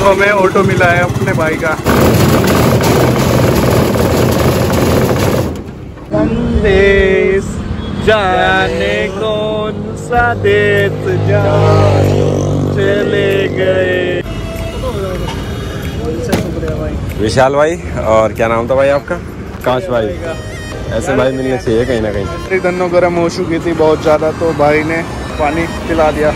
हमें ऑटो मिला है अपने भाई का। संदेश जाने कौन सा देश जान चले गए। विशाल भाई, और क्या नाम था भाई आपका? काश भाई। ऐसे भाई मिलने चाहिए कहीं ना कहीं। दोनों गर्म हो चुकी थी बहुत ज़्यादा, तो भाई ने पानी पिला दिया।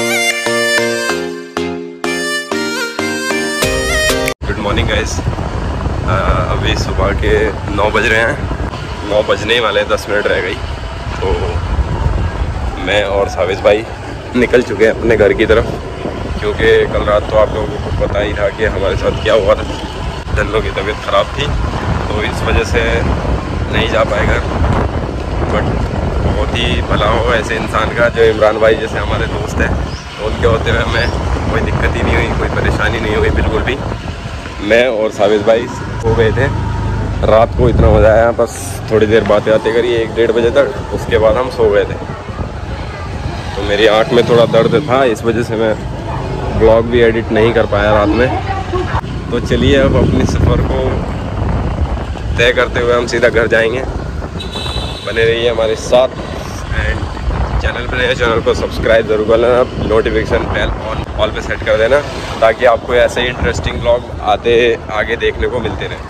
Good morning guys. अभी सुबह के 9 बज रहे हैं, 9 बजने ही वाले 10 मिनट रह गई। तो मैं और साविश भाई निकल चुके हैं अपने घर की तरफ, क्योंकि कल रात तो आप लोगों को पता ही था कि हमारे साथ क्या हुआ था। धन्नो की तबीयत ख़राब थी, तो इस वजह से नहीं जा पाए घर। बट बहुत ही भला हो ऐसे इंसान का, जो इमरान भाई जैसे हमारे दोस्त हैं, तो उनके होते हुए हमें कोई दिक्कत ही नहीं हुई, कोई परेशानी नहीं हुई बिल्कुल भी। मैं और साविश भाई सो गए थे रात को, इतना मज़ा आया। बस थोड़ी देर बातें आते करिए 1-1:30 बजे तक, उसके बाद हम सो गए थे। तो मेरी आँख में थोड़ा दर्द था, इस वजह से मैं ब्लॉग भी एडिट नहीं कर पाया रात में। तो चलिए अब अपने सफ़र को तय करते हुए हम सीधा घर जाएंगे। बने रहिए हमारे साथ एंड चैनल पर नए चैनल को सब्सक्राइब ज़रूर कर लेना, नोटिफिकेशन बेल ऑल पे सेट कर देना, ताकि आपको ऐसे ही इंटरेस्टिंग ब्लॉग आगे देखने को मिलते रहे।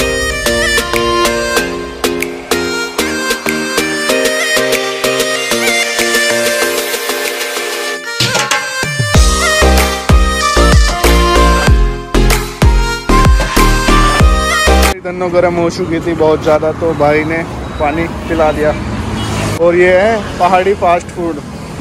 दोनों गर्म हो चुकी थी बहुत ज़्यादा, तो भाई ने पानी पिला दिया। और ये है पहाड़ी फास्ट फूड,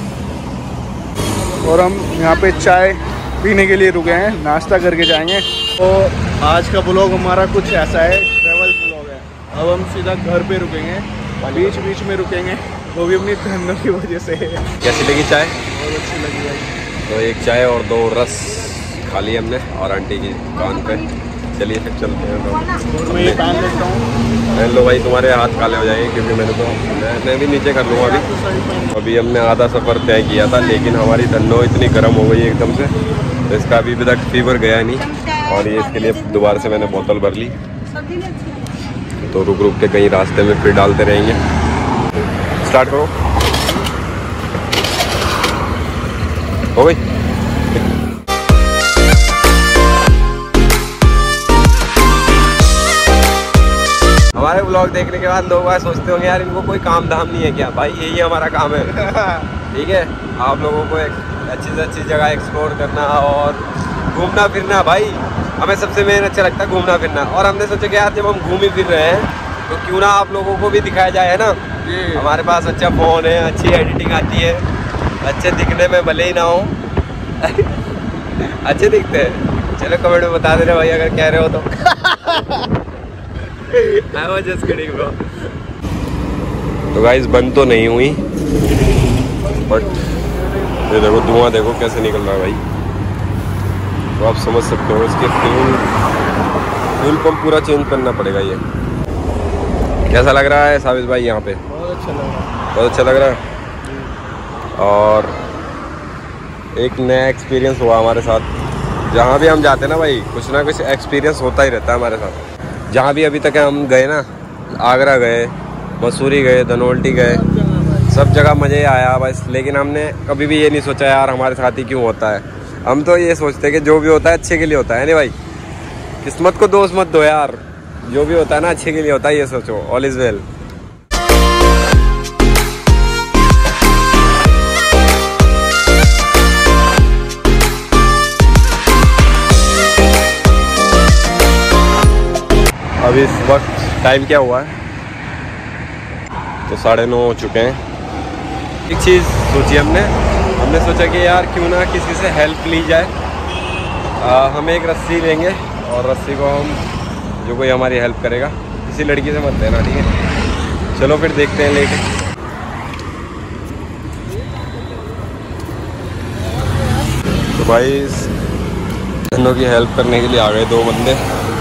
और हम यहाँ पे चाय पीने के लिए रुके हैं, नाश्ता करके जाएंगे। तो आज का ब्लॉग हमारा कुछ ऐसा है, ट्रैवल ब्लॉग है। अब हम सीधा घर पे रुकेंगे, बीच बीच में रुकेंगे, वो भी अपनी धंधों की वजह से। कैसी लगी चाय? बहुत अच्छी लगी भाई। तो एक चाय और 2 रस खा ली हमने, और आंटी की दुकान पे। चलिए फिर चलते हैं। और मैं ये पहन लेता हूँ। लो भाई, तुम्हारे हाथ काले हो जाएंगे, क्योंकि मैं भी नीचे कर लूँगा अभी हमने आधा सफ़र तय किया था, लेकिन हमारी धन्नो इतनी गर्म हो गई एकदम से, तो इसका अभी तक फीवर गया नहीं। और ये इसके लिए दोबारा से मैंने बोतल भर ली। तो रुक रुक के कहीं रास्ते में फिर डालते रहेंगे। स्टार्ट करो। हो गई। हमारे ब्लॉग देखने के बाद लोग सोचते होंगे यार इनको कोई काम धाम नहीं है क्या? भाई यही हमारा काम है। ठीक है, आप लोगों को एक अच्छी से अच्छी जगह एक्सप्लोर करना और घूमना फिरना। भाई हमें सबसे मेन अच्छा लगता है घूमना फिरना, और हमने सोचा कि यार जब हम घूम ही फिर रहे हैं तो क्यों ना आप लोगों को भी दिखाया जाए, है ना। हमारे पास अच्छा फ़ोन है, अच्छी एडिटिंग आती है, अच्छे दिखने में भले ही ना हो अच्छे दिखते हैं। चलो कमेंट में बता देना भाई अगर कह रहे हो तो। I was just kidding bro। तो गाइस बंद तो नहीं हुई, बट ये देखो धुआं देखो कैसे निकल रहा है भाई। तो आप समझ सकते हो इसके फ्यूल पंप पूरा चेंज करना पड़ेगा। ये कैसा लग रहा है साविश भाई यहाँ पे? बहुत अच्छा लग रहा है। बहुत अच्छा लग रहा है। और एक नया एक्सपीरियंस हुआ हमारे साथ। जहाँ भी हम जाते हैं ना भाई, कुछ ना कुछ एक्सपीरियंस होता ही रहता है हमारे साथ। जहाँ भी अभी तक हम गए ना, आगरा गए, मसूरी गए, धनौल्टी गए, सब जगह मज़े आया बस। लेकिन हमने कभी भी ये नहीं सोचा यार हमारे साथ ही क्यों होता है। हम तो ये सोचते हैं कि जो भी होता है अच्छे के लिए होता है नहीं भाई। किस्मत को दोष मत दो यार, जो भी होता है ना अच्छे के लिए होता है, ये सोचो। All is well. अब इस वक्त टाइम क्या हुआ है? तो 9:30 हो चुके हैं। एक चीज़ सोची हमने सोचा कि यार क्यों ना किसी से हेल्प ली जाए। हम एक रस्सी लेंगे और रस्सी को हम, जो कोई हमारी हेल्प करेगा, किसी लड़की से मत लेना, ठीक है। चलो फिर देखते हैं लेके। तो भाई धन्नो की हेल्प करने के लिए आ गए 2 बंदे।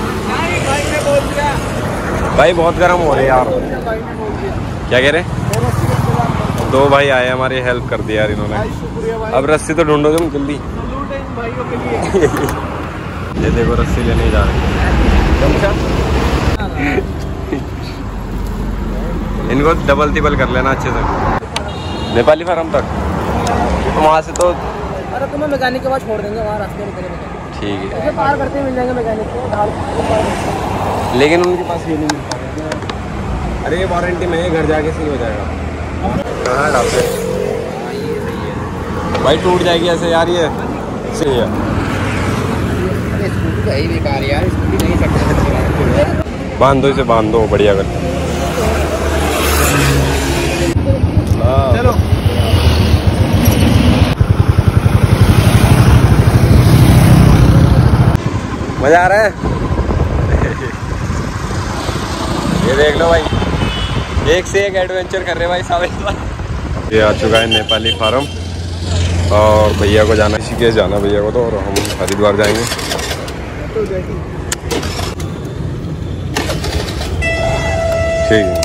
भाई बहुत गर्म हो रहे यार। क्या कह रहे? 2 भाई आए हमारी हेल्प कर दी यार इन्होंने। अब रस्सी तो ढूंढो तुम जल्दी। ये देखो रस्सी लेने जा रहे हैं। इनको डबल तिबल कर लेना अच्छे से। नेपाली फार्म तक तो वहाँ से तो अरे तुम्हें मैकेनिक के बाद छोड़ देंगे वहाँ रास्ते में चले। ठीक है, तो पार करते मिल जाएंगे मैकेनिक को, लेकिन उनके पास ये नहीं मिलता। अरे वारंटी में घर जाके सही हो जाएगा। कहाँ डालते भाई, टूट जाएगी ऐसे यार, ये सही है। अरे स्कूटी तो ही बेकार यार, स्कूटी नहीं सकते। बांध दो इसे, बांध दो बढ़िया कर। चलो मजा आ रहा है। ये देख लो भाई, एक से एक एडवेंचर कर रहे भाई साहब। ये आ चुका है नेपाली फार्म और भैया को जाना, इसी के जाना भैया को तो, और हम हरिद्वार जाएंगे। ठीक है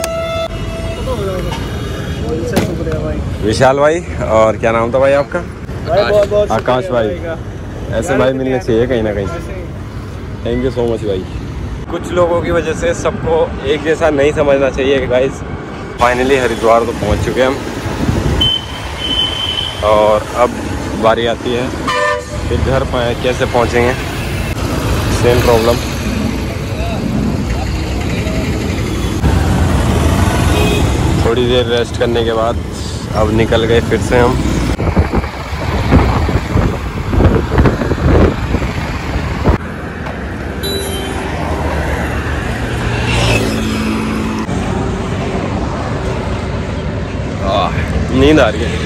विशाल भाई, और क्या नाम था भाई आपका? आकाश भाई। ऐसे भाई मिलने चाहिए कहीं ना कहीं। थैंक यू सो मच भाई। कुछ लोगों की वजह से सबको एक जैसा नहीं समझना चाहिए गाइस। फाइनली हरिद्वार तो पहुंच चुके हैं हम, और अब बारी आती है फिर घर कैसे पहुंचेंगे, सेम प्रॉब्लम। थोड़ी देर रेस्ट करने के बाद अब निकल गए फिर से हम। नींद आ रही है।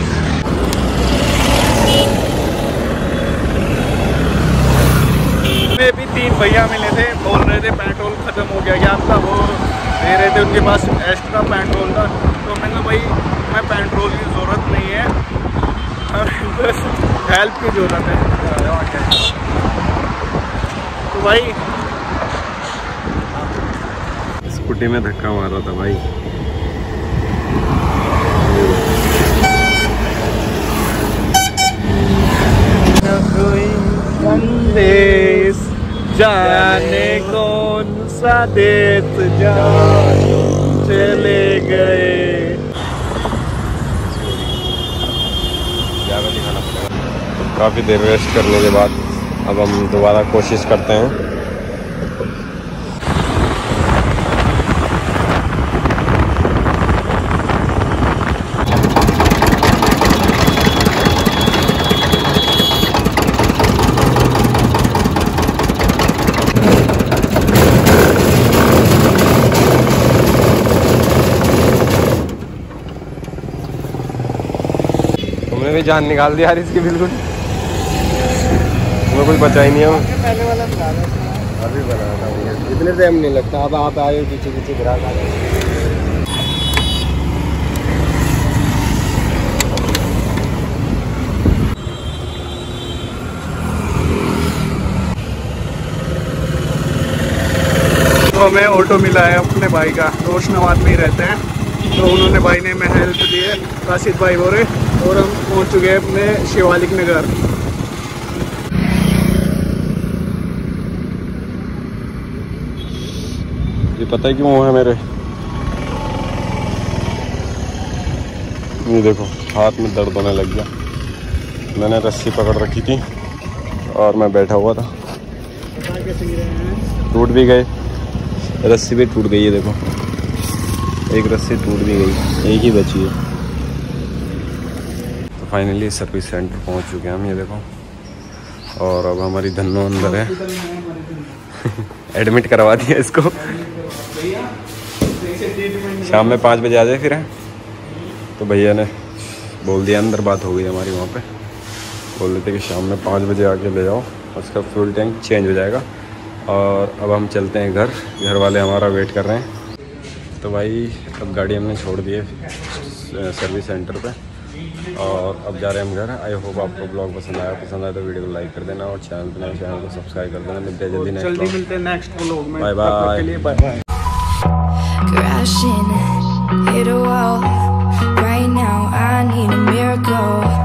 में भी 3 भैया मिले थे, बोल रहे थे पेट्रोल ख़त्म हो गया क्या आपका, वो दे रहे थे, उनके पास एक्स्ट्रा पेट्रोल था। तो मैंने कहा भाई मैं पेट्रोल की ज़रूरत नहीं है, और बस हेल्प की ज़रूरत है। तो भाई स्कूटी में धक्का मारा था भाई। संदेश जाने कौन सा देश चले गए। काफ़ी देर रेस्ट करने के बाद अब हम दोबारा कोशिश करते हैं। तुमने भी जान निकाल दी यार इसकी, बिल्कुल तुम्हें कुछ बचा ही नहीं है। पहले वाला अभी बना था इतने टाइम नहीं लगता। अब आप आए पीछे पीछे ग्राहक आ गए। तो हमें ऑटो मिला है अपने भाई का, रोशनाबाद में ही रहते हैं, तो उन्होंने भाई ने हमें हेल्प दी है, काशिद भाई बोरे, और हम पहुंच चुके हैं अपने शिवालिक नगर। ये पता है क्यों है मेरे, ये देखो हाथ में दर्द होने लग गया। मैंने रस्सी पकड़ रखी थी और मैं बैठा हुआ था, टूट भी गए, रस्सी भी टूट गई है। देखो एक रस्सी टूट भी गई, एक ही बची है। तो फाइनली सर्विस सेंटर पहुंच चुके हैं हम, ये देखो। और अब हमारी धन्नो अंदर है। एडमिट करवा दिया इसको। शाम में 5 बजे आ जाए फिर। तो भैया ने बोल दिया, अंदर बात हो गई हमारी वहाँ पे, बोल रहे थे कि शाम में 5 बजे आके ले जाओ, उसका फ्यूल टैंक चेंज हो जाएगा। और अब हम चलते हैं घर, घर वाले हमारा वेट कर रहे हैं। तो भाई अब गाड़ी हमने छोड़ दी है सर्विस सेंटर पे, और अब जा रहे हैं हम घर। आई होप आपको ब्लॉग पसंद आया तो वीडियो को लाइक कर देना, और चैनल को सब्सक्राइब कर देना। मिलते हैं जल्दी मिलते हैं नेक्स्ट व्लॉग में। Bye bye. Crashing, hit a wall. Right now I need a miracle.